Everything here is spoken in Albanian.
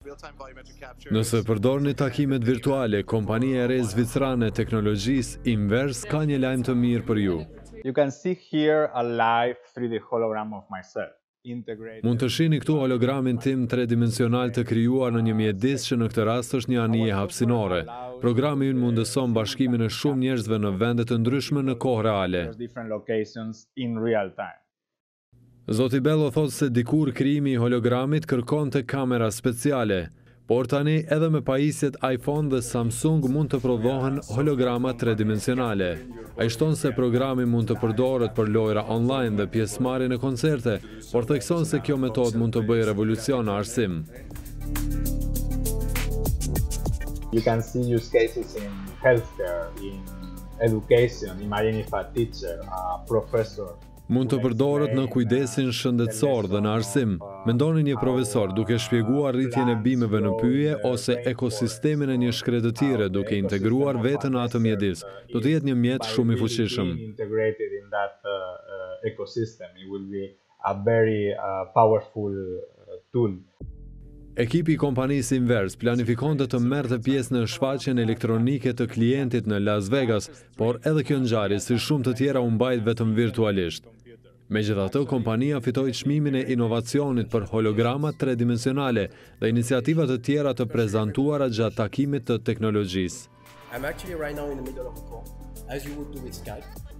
Nëse përdorni takimet virtuale, kompania e re zvicrane e teknologjisë Inverse ka një lajm të mirë për ju. You can see here a live 3D hologram of myself. Mund të shihni këtu hologramin tim tridimensional të krijuar në një mjedis që në këtë rast është një anije hapësinore. Programi ynë mundëson bashkimin e shumë njerëzve në vende të ndryshme në kohë reale. Zoti Bello thotë se dikur krijimi i hologramit kërkonte kamera speciale, por tani edhe me pajisjet iPhone dhe Samsung mund të prodhohen holograma tridimensionale. Ai shton se programi mund të përdoret për lojra online dhe pjesëmarrje në koncerte, por thekson se kjo metodë mund të bëjë revolucion në arsim. You can see use cases in healthcare, in education. Imagine if a teacher, a professor. Mund të përdoret në kujdesin shëndetësor dhe në arsim. Mendoni një profesor duke shpjeguar rritjen e bimëve në pyje ose ekosistemin e një shkretëtire duke integruar vetën atë mjedis. Do të jetë një mjet shumë i fuqishëm. Ekipi i kompanisë Inverse planifikonte të merrte pjesë në shfaqjen elektronike të klientit në Las Vegas, por edhe kjo ngjarje, si shumë të tjera, u mbajt vetëm virtualisht. Megjithatë, kompania fitoi çmimin e inovacionit për holograma tridimensionale dhe iniciativa të tjera të prezantuara gjatë takimit të teknologjisë. I'm actually right now in the middle of a call, as you would do with Skype.